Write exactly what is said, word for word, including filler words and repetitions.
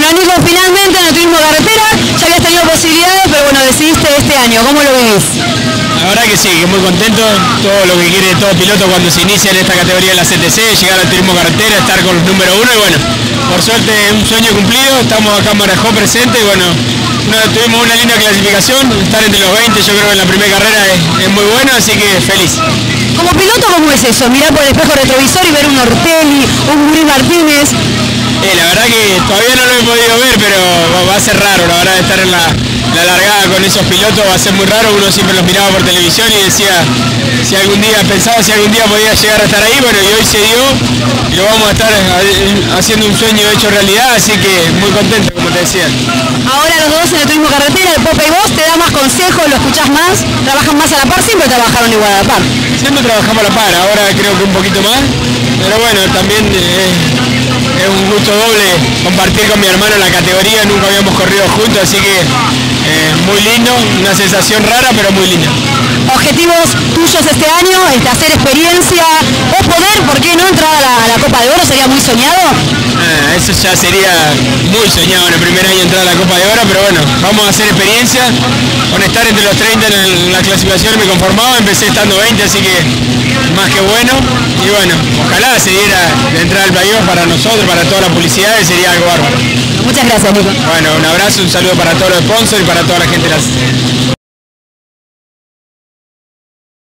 Bueno, Nico, finalmente en el turismo carretera, ya habías tenido posibilidades, pero bueno, decidiste este año, ¿cómo lo vivís? La verdad que sí, que muy contento, todo lo que quiere todo piloto cuando se inicia en esta categoría de la C T C, llegar al turismo carretera, estar con los número uno y bueno, por suerte un sueño cumplido, estamos acá en Marajó presente y bueno, no, tuvimos una linda clasificación, estar entre los veinte yo creo que en la primera carrera es, es muy bueno, así que feliz. Como piloto, ¿cómo es eso? Mirar por el espejo retrovisor y ver un Ortelli, un Luis Martínez. Eh, la verdad que todavía no lo he podido ver, pero va a ser raro, la verdad, estar en la, la largada con esos pilotos va a ser muy raro. Uno siempre los miraba por televisión y decía si algún día, pensaba si algún día podía llegar a estar ahí, bueno, y hoy se dio y lo vamos a estar haciendo un sueño hecho realidad, así que muy contento, como te decía. Ahora los dos en el turismo carretera, el Pope y vos, te da más consejos, lo escuchás más, trabajan más a la par, siempre trabajaron igual a la par. Siempre trabajamos a la par, ahora creo que un poquito más, pero bueno, también eh, es un gusto doble compartir con mi hermano la categoría, nunca habíamos corrido juntos, así que eh, muy lindo, una sensación rara, pero muy linda. Objetivos tuyos este año, este, hacer experiencia, o poder, ¿por qué no entrar a la, a la Copa de Oro? ¿Sería muy soñado? Ah, eso ya sería muy soñado en el primer año entrar a la Copa de Oro, pero bueno, vamos a hacer experiencia. Con estar entre los treinta en la clasificación me conformaba, empecé estando veinte, así que más que bueno. Y bueno, ojalá se diera de entrar al playoff para nosotros, para toda la publicidad, y sería algo bárbaro. Muchas gracias, Nico. Bueno, un abrazo, un saludo para todos los sponsors y para toda la gente de las...